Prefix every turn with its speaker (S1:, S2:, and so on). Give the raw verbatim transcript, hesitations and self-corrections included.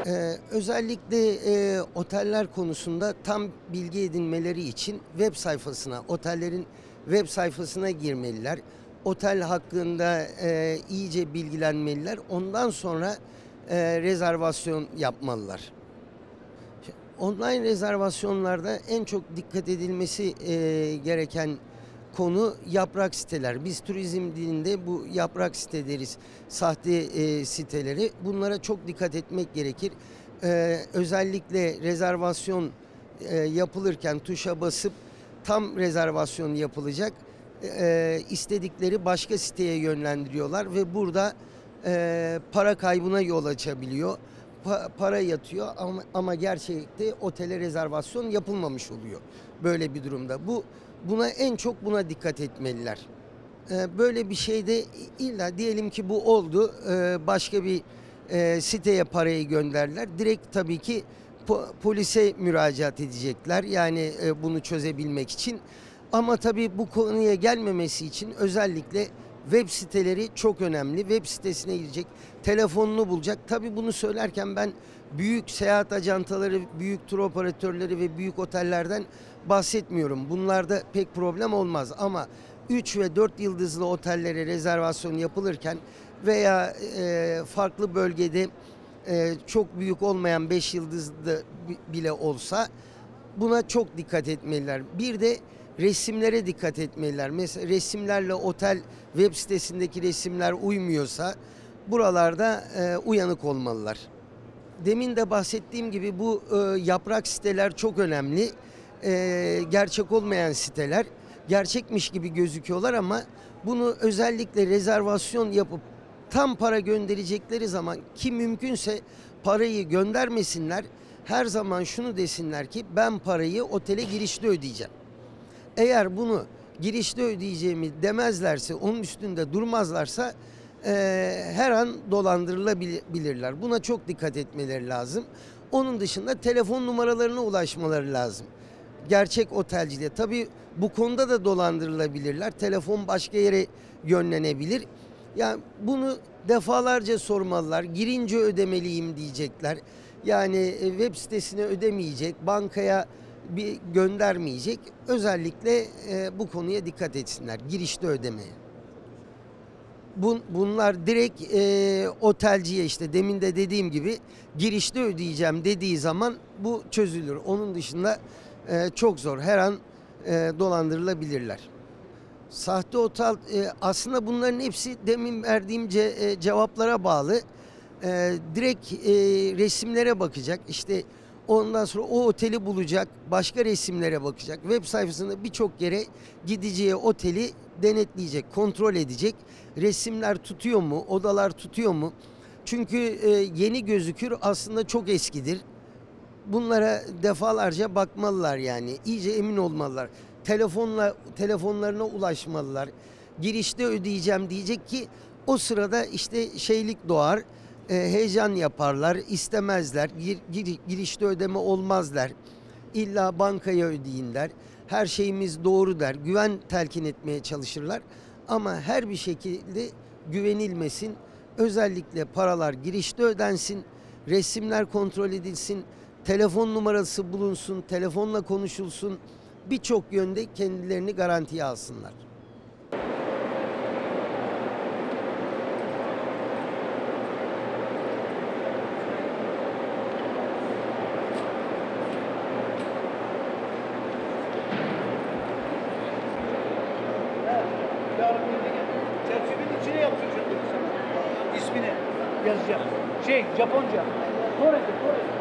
S1: Eee, özellikle, eee, oteller konusunda tam bilgi edinmeleri için web sayfasına, otellerin web sayfasına girmeliler. Otel hakkında, eee, iyice bilgilenmeliler. Ondan sonra, eee, rezervasyon yapmalılar. Şe online rezervasyonlarda en çok dikkat edilmesi, eee, gereken konu yaprak siteler. Biz turizm dilinde bu yaprak site deriz, sahte, eee, siteleri. Bunlara çok dikkat etmek gerekir. Eee, özellikle rezervasyon, eee, yapılırken tuşa basıp tam rezervasyon yapılacak, eee, istedikleri başka siteye yönlendiriyorlar ve burada, eee, para kaybına yol açabiliyor. Pa para yatıyor ama ama gerçekte otele rezervasyon yapılmamış oluyor böyle bir durumda. Bu buna en çok buna dikkat etmeliler. Eee, böyle bir şeyde i illa diyelim ki bu oldu, eee, başka bir, eee, siteye parayı gönderdiler. Direkt tabii ki po polise müracaat edecekler, yani, eee, bunu çözebilmek için. Ama tabii bu konuya gelmemesi için özellikle web siteleri çok önemli. Web sitesine girecek, telefonunu bulacak. Tabii bunu söylerken ben büyük seyahat ajantaları, büyük tur operatörleri ve büyük otellerden bahsetmiyorum. Bunlarda pek problem olmaz ama üç ve dört yıldızlı otellere rezervasyon yapılırken veya, eee, farklı bölgede, eee, çok büyük olmayan beş yıldızlı bi bile olsa buna çok dikkat etmeliler. Bir de resimlere dikkat etmeliler. Mesela resimlerle otel web sitesindeki resimler uymuyorsa buralarda, eee, uyanık olmalılar. Demin de bahsettiğim gibi bu, ııı, yaprak siteler çok önemli. Eee, gerçek olmayan siteler. Gerçekmiş gibi gözüküyorlar ama bunu özellikle rezervasyon yapıp tam para gönderecekleri zaman ki mümkünse parayı göndermesinler. Her zaman şunu desinler ki ben parayı otele girişte ödeyeceğim. Eğer bunu girişte ödeyeceğimi demezlerse, onun üstünde durmazlarsa, eee, her an dolandırılabili bilirler. Buna çok dikkat etmeleri lazım. Onun dışında telefon numaralarına ulaşmaları lazım. Gerçek otelcide. Tabii bu konuda da dolandırılabilirler. Telefon başka yere yönlenebilir. Ya, bunu defalarca sormalılar. Girince ödemeliyim diyecekler. Yani, eee, web sitesine ödemeyecek, bankaya bir göndermeyecek. Özellikle, eee, bu konuya dikkat etsinler, girişte ödemeye. Bun bunlar direkt, eee, otelciye, işte, demin de dediğim gibi girişte ödeyeceğim dediği zaman bu çözülür. Onun dışında, eee, çok zor. Her an, eee, dolandırılabilirler. Sahte otel, eee, aslında bunların hepsi demin verdiğim ce eee, cevaplara bağlı. Eee, direkt, eee, resimlere bakacak. İşte, ondan sonra o oteli bulacak, başka resimlere bakacak. Web sayfasında birçok yere gideceği oteli denetleyecek, kontrol edecek. Resimler tutuyor mu, odalar tutuyor mu? Çünkü, eee, yeni gözükür, aslında çok eskidir. Bunlara defalarca bakmalılar yani. İyice emin olmalılar. Telefonla telefonlarına ulaşmalılar. Girişte ödeyeceğim diyecek ki o sırada, işte, şeylik doğar, eee, heyecan yaparlar, istemezler. Gir giri girişte ödeme olmaz der. İlla bankaya ödeyin der. Her şeyimiz doğru der. Güven telkin etmeye çalışırlar ama her bir şekilde güvenilmesin. Özellikle paralar girişte ödensin, resimler kontrol edilsin, telefon numarası bulunsun, telefonla konuşulsun. Birçok yönde kendilerini garantiye alsınlar.
S2: Yarın bir de çerçevenin içine yaptıracağım dedi sana. İsmini yazacağım. Şey, Japonca. Korece, Korece.